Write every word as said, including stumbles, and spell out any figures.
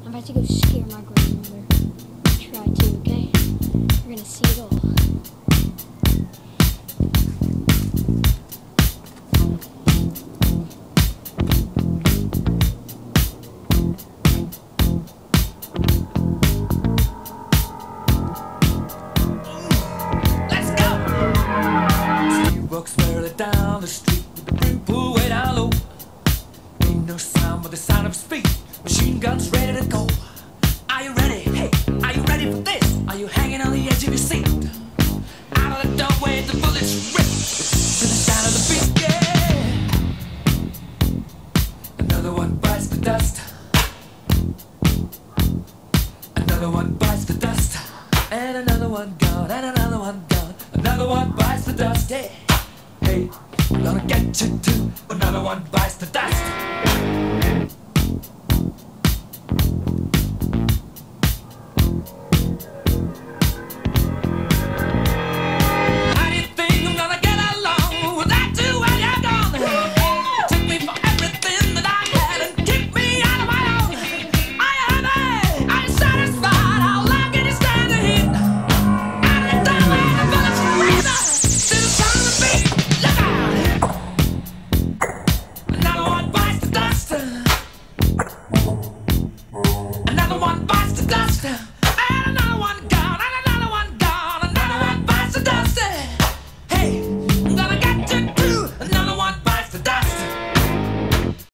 I'm about to go scare my grandmother. Try to, okay? You're gonna see it all. Let's go! She walks merrily down the street with the brim pulled way down low. Ain't no sound but the sound of speed. Machine guns ready to go. Are you ready? Hey, are you ready for this? Are you hanging on the edge of your seat? Out of the doorway, the bullets rip to the sound of the beat. Yeah. Another one bites the dust. Another one bites the dust. And another one gone. And another one gone. Another one bites the dust. Hey, hey, we're gonna get you too. Another one bites the dust. Another one bites the dust.